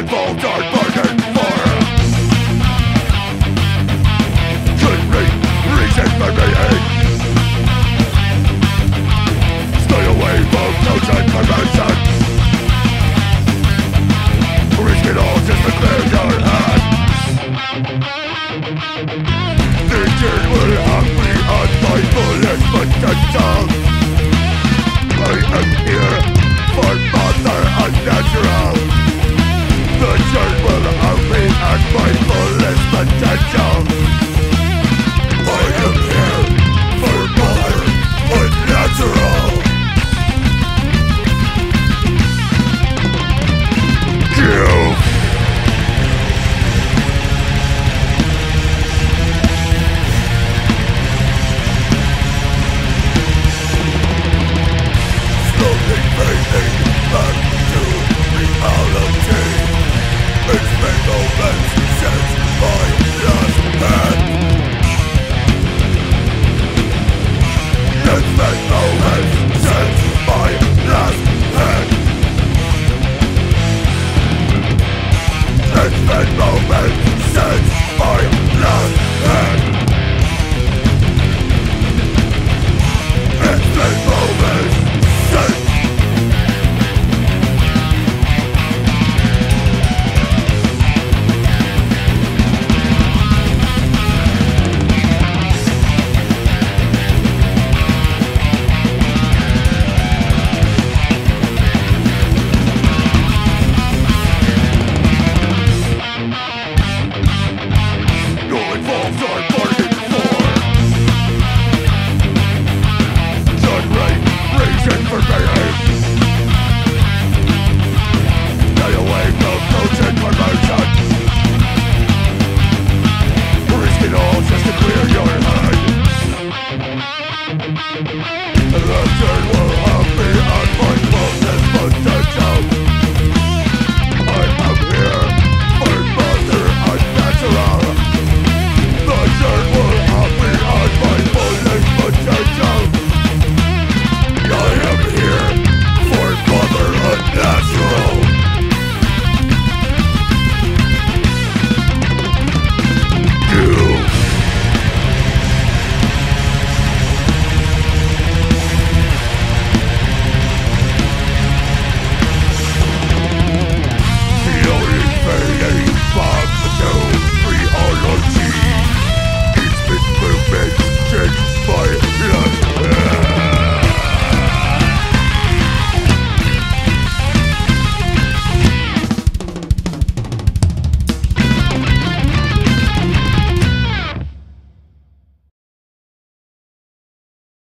involved are bargained for. Could reason for being. Stay away from notion convention. Risk it all just to clear your head. Nature will have me at my fullest potential. I am here for Mother Unnatural. The church will have me at my fullest potential. I am here for Mother Unnatural. Kill. Slowly fading back to reality. It's been moments since my last hand. It's been moments since my last hand. It's been moments since my last